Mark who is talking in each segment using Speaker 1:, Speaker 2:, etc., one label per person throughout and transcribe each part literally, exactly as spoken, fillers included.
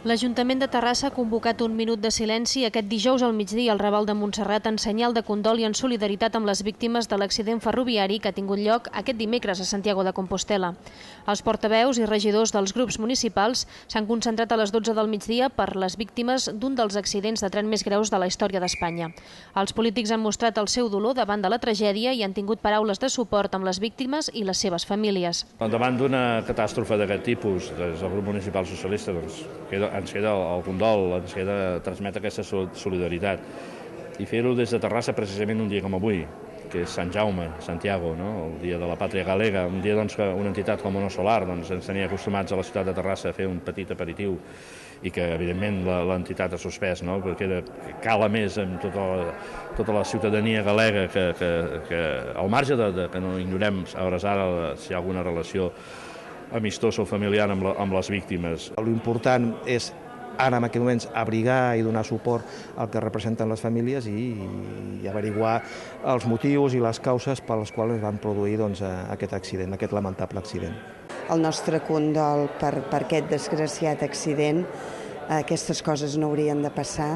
Speaker 1: L'Ajuntament de Terrassa ha convocat un minut de silenci aquest dijous al migdia al Raval de Montserrat en senyal de condol i en solidaritat amb les víctimes de l'accident ferroviari que ha tingut lloc aquest dimecres a Santiago de Compostela. Els portaveus i regidors dels grups municipals s'han concentrat a les dotze del migdia per les víctimes d'un dels accidents de tren més greus de la història d'Espanya. Els polítics han mostrat el seu dolor davant de la tragèdia i han tingut paraules de suport amb les víctimes i les seves famílies.
Speaker 2: Davant d'una catàstrofe d'aquest tipus, des del grup municipal socialista, doncs, queda ens queda el condol, ens queda transmetre aquesta solidaritat i fer-ho des de Terrassa precisament un dia com avui, que és Sant Jaume, Santiago, no? El dia de la pàtria galega, un dia doncs, que una entitat com Ono Solar doncs, ens tenia acostumats a la ciutat de Terrassa a fer un petit aperitiu i que evidentment l'entitat ha suspès, no? Perquè queda, cala més amb tota la, tota la ciutadania galega que, que, que al marge de, de que no ignorem a hores ara si hi ha alguna relació amistosa o familiar amb, la, amb les víctimes.
Speaker 3: L'important és ara en aquests moments abrigar i donar suport al que representen les famílies i, i averiguar els motius i les causes per les quals es van produir doncs, aquest accident, aquest lamentable accident.
Speaker 4: El nostre condol per, per aquest desgraciat accident, aquestes coses no haurien de passar.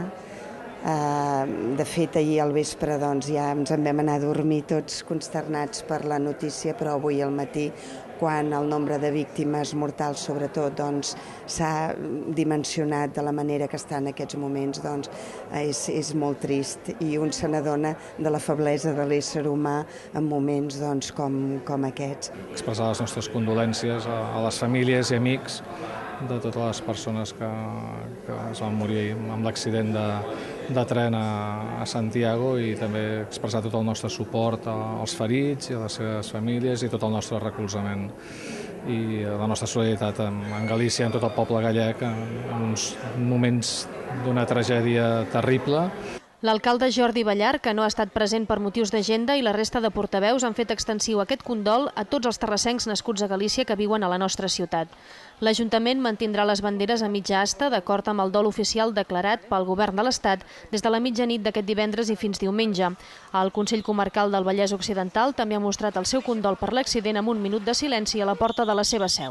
Speaker 4: De fet, ahir al vespre doncs, ja ens en vam anar a dormir tots consternats per la notícia, però avui al matí, quan el nombre de víctimes mortals, sobretot, doncs, s'ha dimensionat de la manera que està en aquests moments, doncs, és, és molt trist i un se n'adona de la feblesa de l'ésser humà en moments doncs, com, com aquests.
Speaker 5: Expressar les nostres condolències a, a les famílies i amics de totes les persones que, que es van morir amb l'accident de, de tren a, a Santiago i també expressar tot el nostre suport als ferits i a les seves famílies i tot el nostre recolzament i la nostra solidaritat amb, amb Galícia, amb tot el poble gallec en uns moments d'una tragèdia terrible.
Speaker 1: L'alcalde Jordi Ballar, que no ha estat present per motius d'agenda, i la resta de portaveus han fet extensiu aquest condol a tots els terrassencs nascuts a Galícia que viuen a la nostra ciutat. L'Ajuntament mantindrà les banderes a mitja asta d'acord amb el dol oficial declarat pel Govern de l'Estat des de la mitjanit d'aquest divendres i fins diumenge. El Consell Comarcal del Vallès Occidental també ha mostrat el seu condol per l'accident amb un minut de silenci a la porta de la seva seu.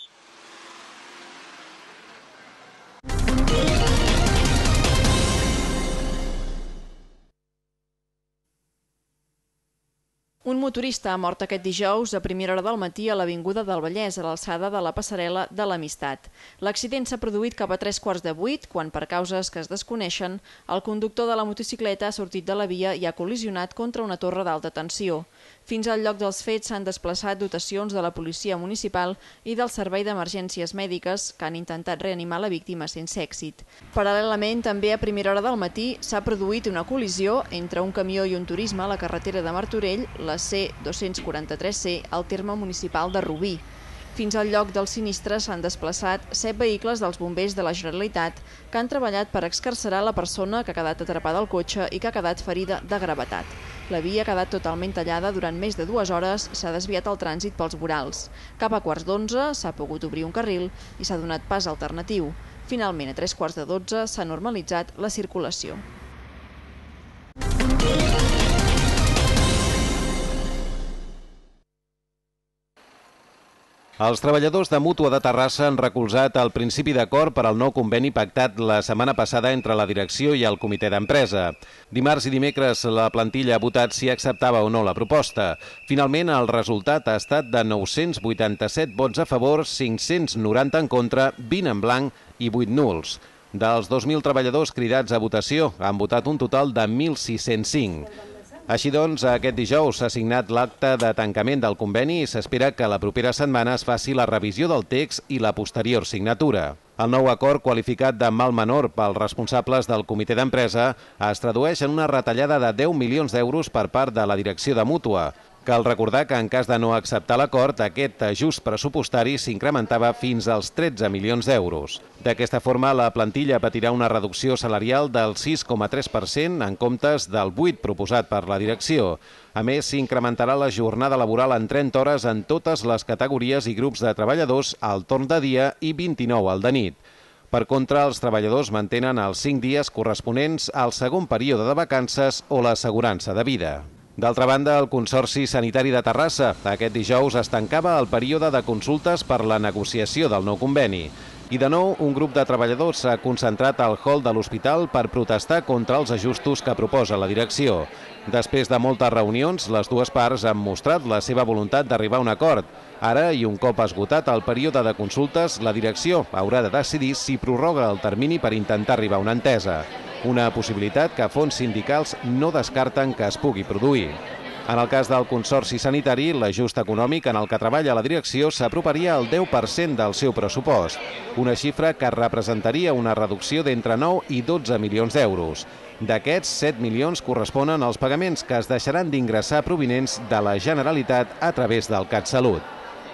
Speaker 1: Un motorista ha mort aquest dijous a primera hora del matí a l'Avinguda del Vallès, a l'alçada de la passarel·la de l'Amistat. L'accident s'ha produït cap a tres quarts de vuit, quan, per causes que es desconeixen, el conductor de la motocicleta ha sortit de la via i ha col·lisionat contra una torre d'alta tensió. Fins al lloc dels fets s'han desplaçat dotacions de la policia municipal i del Servei d'Emergències Mèdiques que han intentat reanimar la víctima sense èxit. Paral·lelament, també a primera hora del matí s'ha produït una col·lisió entre un camió i un turisme a la carretera de Martorell, la C dos-cents quaranta-tres C, al terme municipal de Rubí. Fins al lloc del sinistre s'han desplaçat set vehicles dels bombers de la Generalitat que han treballat per excarcerar la persona que ha quedat atrapada al cotxe i que ha quedat ferida de gravetat. La via ha quedat totalment tallada durant més de dues hores, s'ha desviat el trànsit pels vorals. Cap a quarts d'onze s'ha pogut obrir un carril i s'ha donat pas alternatiu. Finalment, a tres quarts de dotze s'ha normalitzat la circulació.
Speaker 6: Els treballadors de Mútua de Terrassa han recolzat el principi d'acord per al nou conveni pactat la setmana passada entre la direcció i el comitè d'empresa. Dimarts i dimecres la plantilla ha votat si acceptava o no la proposta. Finalment, el resultat ha estat de nou-cents vuitanta-set vots a favor, cinc-cents noranta en contra, vint en blanc i vuit nuls. Dels dos mil treballadors cridats a votació, han votat un total de mil sis-cents cinc. Així doncs, aquest dijous s'ha signat l'acte de tancament del conveni i s'espera que la propera setmana es faci la revisió del text i la posterior signatura. El nou acord, qualificat de mal menor pels responsables del comitè d'empresa, es tradueix en una retallada de deu milions d'euros per part de la direcció de Mútua. Cal recordar que en cas de no acceptar l'acord, aquest ajust pressupostari s'incrementava fins als tretze milions d'euros. D'aquesta forma, la plantilla patirà una reducció salarial del sis coma tres per cent en comptes del vuit per cent proposat per la direcció. A més, s'incrementarà la jornada laboral en trenta hores en totes les categories i grups de treballadors al torn de dia i vint-i-nou al de nit. Per contra, els treballadors mantenen els cinc dies corresponents al segon període de vacances o l'assegurança de vida. D'altra banda, el Consorci Sanitari de Terrassa aquest dijous es tancava el període de consultes per la negociació del nou conveni. I de nou, un grup de treballadors s'ha concentrat al hall de l'hospital per protestar contra els ajustos que proposa la direcció. Després de moltes reunions, les dues parts han mostrat la seva voluntat d'arribar a un acord. Ara, i un cop esgotat el període de consultes, la direcció haurà de decidir si prorroga el termini per intentar arribar a una entesa. Una possibilitat que fons sindicals no descarten que es pugui produir. En el cas del Consorci Sanitari, l'ajust econòmic en el que treballa la direcció s'aproparia al deu per cent del seu pressupost, una xifra que representaria una reducció d'entre nou i dotze milions d'euros. D'aquests, set milions corresponen als pagaments que es deixaran d'ingressar provinents de la Generalitat a través del CatSalut.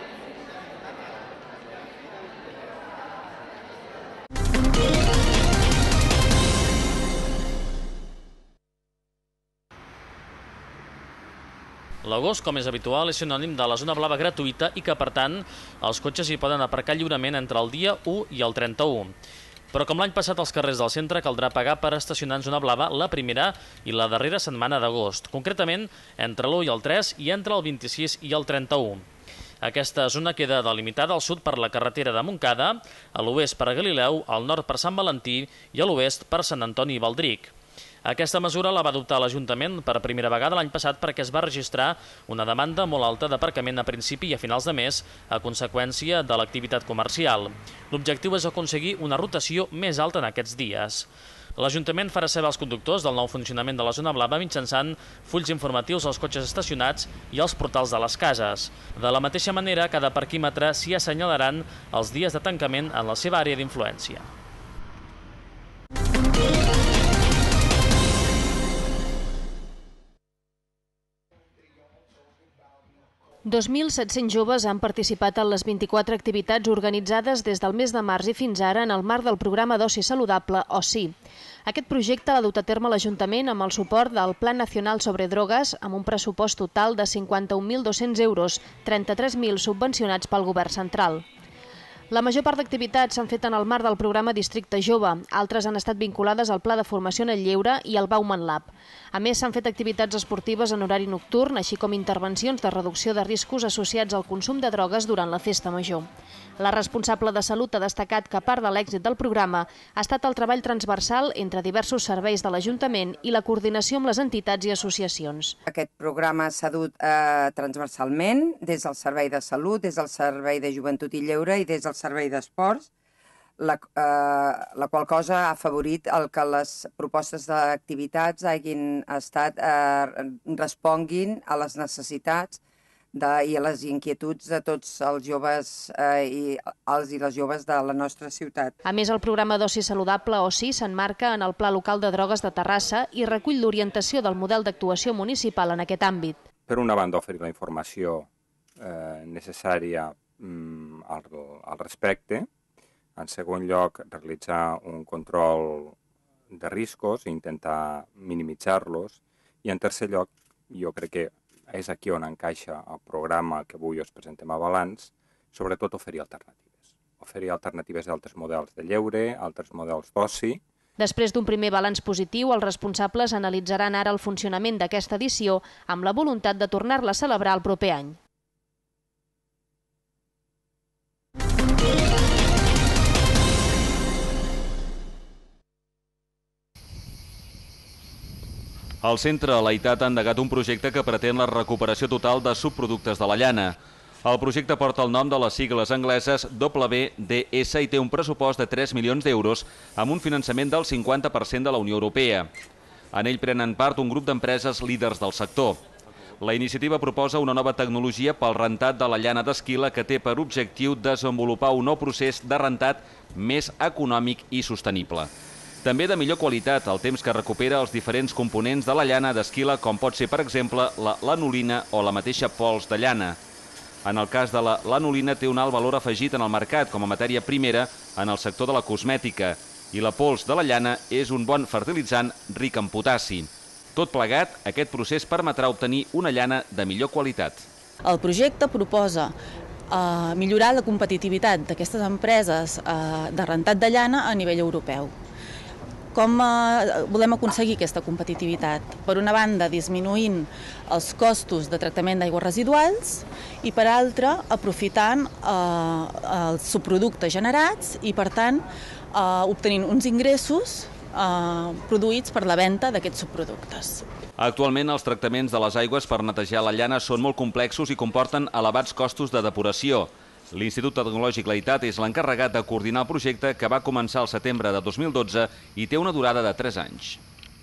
Speaker 7: L'agost, com és habitual, és sinònim de la zona blava gratuïta i que, per tant, els cotxes hi poden aparcar lliurement entre el dia u i el trenta-u. Però com l'any passat als carrers del centre caldrà pagar per estacionar en zona blava la primera i la darrera setmana d'agost, concretament entre l'u i el tres i entre el vint-i-sis i el trenta-u. Aquesta zona queda delimitada al sud per la carretera de Montcada, a l'oest per Galileu, al nord per Sant Valentí i a l'oest per Sant Antoni i Baldric. Aquesta mesura la va adoptar l'Ajuntament per primera vegada l'any passat perquè es va registrar una demanda molt alta d'aparcament a principi i a finals de mes a conseqüència de l'activitat comercial. L'objectiu és aconseguir una rotació més alta en aquests dies. L'Ajuntament farà saber als conductors del nou funcionament de la zona blava mitjançant fulls informatius als cotxes estacionats i als portals de les cases. De la mateixa manera, a cada parquímetre s'hi assenyalaran els dies de tancament en la seva àrea d'influència.
Speaker 1: dos mil set-cents joves han participat en les vint-i-quatre activitats organitzades des del mes de març i fins ara en el marc del programa d'oci saludable O S I. Aquest projecte l'ha dut a terme l'Ajuntament amb el suport del Plan Nacional sobre Drogues amb un pressupost total de cinquanta-un mil dos-cents euros, trenta-tres mil subvencionats pel Govern central. La major part d'activitats s'han fet en el marc del programa Districte Jove, altres han estat vinculades al Pla de Formació en el Lleure i al Bauman Lab. A més, s'han fet activitats esportives en horari nocturn, així com intervencions de reducció de riscos associats al consum de drogues durant la festa major. La responsable de Salut ha destacat que part de l'èxit del programa ha estat el treball transversal entre diversos serveis de l'Ajuntament i la coordinació amb les entitats i associacions.
Speaker 8: Aquest programa s'ha dut eh, transversalment des del Servei de Salut, des del Servei de Joventut i Lleure i des del Servei d'Esports, la, eh, la qual cosa ha afavorit el que les propostes d'activitats hagin estat, eh, responguin a les necessitats de, i a les inquietuds de tots els joves eh, i els i les joves de la nostra ciutat.
Speaker 1: A més, el programa d'oci saludable O S I s'enmarca en el Pla Local de Drogues de Terrassa i recull l'orientació del model d'actuació municipal en aquest àmbit.
Speaker 9: Per una banda, oferir la informació eh, necessària mm, al, al respecte. En segon lloc, realitzar un control de riscos i intentar minimitzar-los. I en tercer lloc, jo crec que és aquí on encaixa el programa que avui us presentem a balanç, sobretot oferir alternatives. Oferir alternatives d'altres models de lleure, altres models d'oci.
Speaker 1: Després d'un primer balanç positiu, els responsables analitzaran ara el funcionament d'aquesta edició amb la voluntat de tornar-la a celebrar el proper any.
Speaker 10: El centre Laitat ha endegat un projecte que pretén la recuperació total de subproductes de la llana. El projecte porta el nom de les sigles angleses W D S i té un pressupost de tres milions d'euros amb un finançament del cinquanta per cent de la Unió Europea. En ell prenen part un grup d'empreses líders del sector. La iniciativa proposa una nova tecnologia pel rentat de la llana d'esquila que té per objectiu desenvolupar un nou procés de rentat més econòmic i sostenible. També de millor qualitat, el temps que recupera els diferents components de la llana d'esquila, com pot ser, per exemple, la lanolina o la mateixa pols de llana. En el cas de la lanolina té un alt valor afegit en el mercat com a matèria primera en el sector de la cosmètica i la pols de la llana és un bon fertilitzant ric en potassi. Tot plegat, aquest procés permetrà obtenir una llana de millor qualitat.
Speaker 11: El projecte proposa eh, millorar la competitivitat d'aquestes empreses eh, de rentat de llana a nivell europeu. Com volem aconseguir aquesta competitivitat? Per una banda, disminuint els costos de tractament d'aigües residuals i, per altra, aprofitant els subproductes generats i, per tant, obtenint uns ingressos produïts per la venda d'aquests subproductes.
Speaker 10: Actualment, els tractaments de les aigües per netejar la llana són molt complexos i comporten elevats costos de depuració. L'Institut Tecnològic Laitat és l'encarregat de coordinar el projecte que va començar al setembre de dos mil dotze i té una durada de tres anys.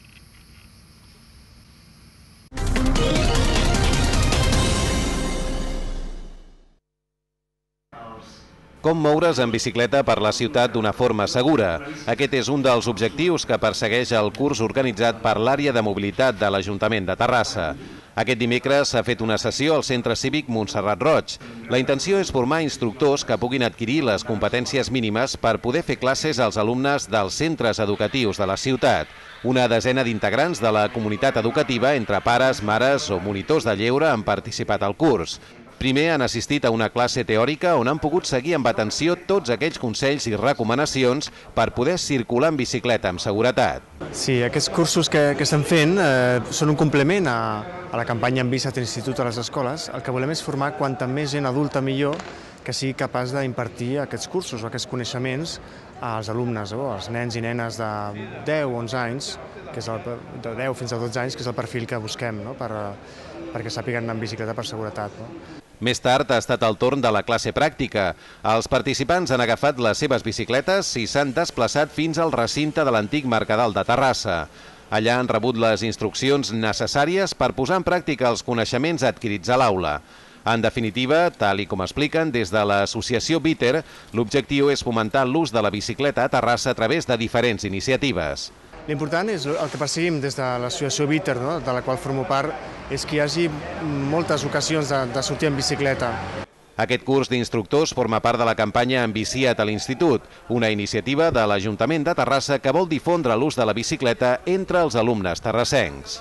Speaker 6: Com moure's en bicicleta per la ciutat d'una forma segura? Aquest és un dels objectius que persegueix el curs organitzat per l'àrea de mobilitat de l'Ajuntament de Terrassa. Aquest dimecres s'ha fet una sessió al Centre Cívic Montserrat Roig. La intenció és formar instructors que puguin adquirir les competències mínimes per poder fer classes als alumnes dels centres educatius de la ciutat. Una desena d'integrants de la comunitat educativa, entre pares, mares o monitors de lleure, han participat al curs. Primer han assistit a una classe teòrica on han pogut seguir amb atenció tots aquells consells i recomanacions per poder circular en bicicleta amb seguretat.
Speaker 12: Sí, aquests cursos que, que estem fent eh, són un complement a, a la campanya En Bici a l'Institut a les escoles. El que volem és formar quanta més gent adulta millor que sigui capaç d'impartir aquests cursos o aquests coneixements als alumnes, o als nens i nenes de deu a onze anys, que és el, de deu fins a dotze anys, que és el perfil que busquem, no? per, perquè sàpiguen anar en bicicleta per seguretat. No?
Speaker 6: Més tard ha estat el torn de la classe pràctica. Els participants han agafat les seves bicicletes i s'han desplaçat fins al recinte de l'antic Mercadal de Terrassa. Allà han rebut les instruccions necessàries per posar en pràctica els coneixements adquirits a l'aula. En definitiva, tal i com expliquen des de l'associació Bitter, l'objectiu és fomentar l'ús de la bicicleta a Terrassa a través de diferents iniciatives.
Speaker 12: L'important és el que perseguim des de l'associació Bitter, no? de la qual formo part, és que hi hagi moltes ocasions de, de sortir en bicicleta.
Speaker 6: Aquest curs d'instructors forma part de la campanya En Biciat a l'Institut, una iniciativa de l'Ajuntament de Terrassa que vol difondre l'ús de la bicicleta entre els alumnes terrassencs.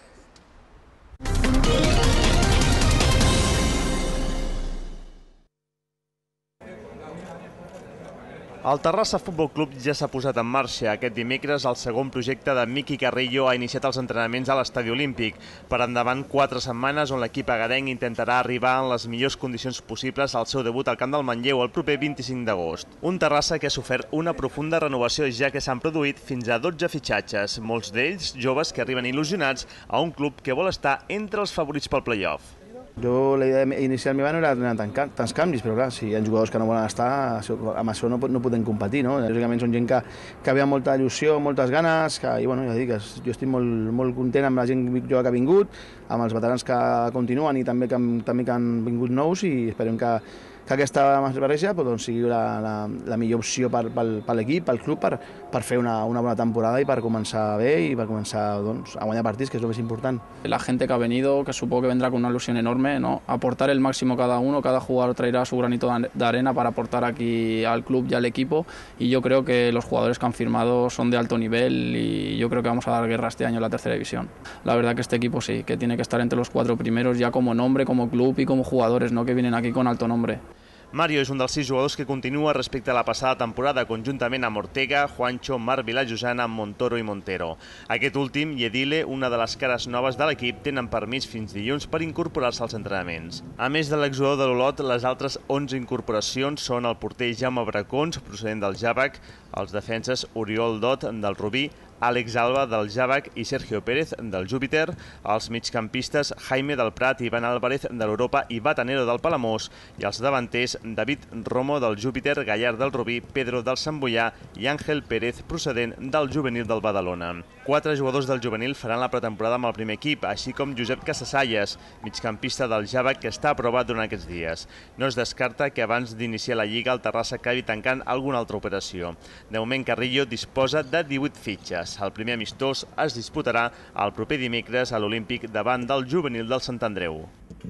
Speaker 13: El Terrassa Futbol Club ja s'ha posat en marxa. Aquest dimecres el segon projecte de Miqui Carrillo ha iniciat els entrenaments a l'Estadi Olímpic. Per endavant quatre setmanes on l'equip agadenc intentarà arribar en les millors condicions possibles al seu debut al Camp del Manlleu el proper vint-i-cinc d'agost. Un Terrassa que ha sofert una profunda renovació ja que s'han produït fins a dotze fitxatges, molts d'ells joves que arriben il·lusionats a un club que vol estar entre els favorits pel play-off.
Speaker 14: Jo, la idea inicial meva no era anar tant, tants canvis, però clar, si hi ha jugadors que no volen estar, amb això no, no podem competir, no? Lògicament són gent que, que ve amb molta il·lusió, moltes ganes, que, i bueno, ja dic, jo estic molt, molt content amb la gent jove que ha vingut, amb els veterans que continuen i també que, també que han vingut nous, i esperem que, que aquesta barreja doncs, sigui la, la, la millor opció per, per, per l'equip, pel club, per, per fer una, una bona temporada i per començar bé i per començar doncs, a guanyar partits, que és el més important.
Speaker 15: La gente que ha venido, que supongo que vendrá con una ilusión enorme, ¿no? Aportar el máximo cada uno, cada jugador traerá su granito de arena para aportar aquí al club y al equipo, y yo creo que los jugadores que han firmado son de alto nivel y yo creo que vamos a dar guerra este año en la tercera división. La verdad que este equipo sí, que tiene que estar entre los cuatro primeros ya como nombre, como club y como jugadores, ¿no? Que vienen aquí con alto nombre.
Speaker 13: Mario és un dels sis jugadors que continua respecte a la passada temporada, conjuntament amb Ortega, Juancho, Marc Vilajosana, Montoro i Montero. Aquest últim i Edile, una de les cares noves de l'equip, tenen permís fins dilluns per incorporar-se als entrenaments. A més de l'exjugador de l'Olot, les altres onze incorporacions són el porter Jaume Bracons, procedent del Javac, els defenses Oriol Dot, del Rubí, Àlex Alba, del Javac, i Sergio Pérez, del Júpiter, els migcampistes Jaime del Prat, Ivan Álvarez, de l'Europa, i Batanero, del Palamós, i els davanters David Romo, del Júpiter, Gallard, del Rubí, Pedro, del Sant Boià i Àngel Pérez, procedent del juvenil del Badalona. Quatre jugadors del juvenil faran la pretemporada amb el primer equip, així com Josep Casasalles, migcampista del Javac, que està aprovat durant aquests dies. No es descarta que abans d'iniciar la Lliga el Terrassa acabi tancant alguna altra operació. De moment, Carrillo disposa de divuit fitxes. El primer amistós es disputarà el proper dimecres a l'Olímpic davant del juvenil del Sant Andreu.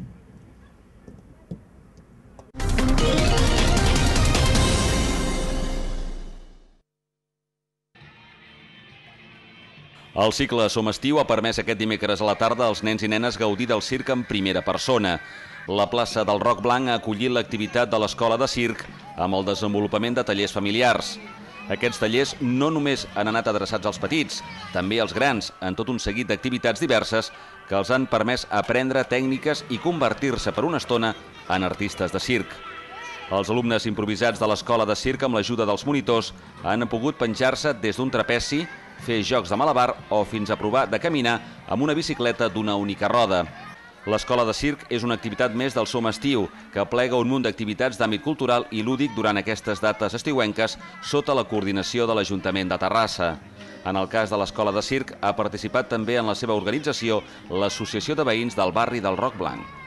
Speaker 10: El cicle Som Estiu ha permès aquest dimecres a la tarda als nens i nenes gaudir del circ en primera persona. La plaça del Roc Blanc ha acollit l'activitat de l'Escola de Circ amb el desenvolupament de tallers familiars. Aquests tallers no només han anat adreçats als petits, també als grans, en tot un seguit d'activitats diverses que els han permès aprendre tècniques i convertir-se per una estona en artistes de circ. Els alumnes improvisats de l'escola de circ, amb l'ajuda dels monitors, han pogut penjar-se des d'un trapeci, fer jocs de malabar o fins a provar de caminar amb una bicicleta d'una única roda. L'escola de circ és una activitat més del Som Estiu, que aplega un munt d'activitats d'àmbit cultural i lúdic durant aquestes dates estiuenques sota la coordinació de l'Ajuntament de Terrassa. En el cas de l'escola de circ, ha participat també en la seva organització l'Associació de Veïns del barri del Roc Blanc.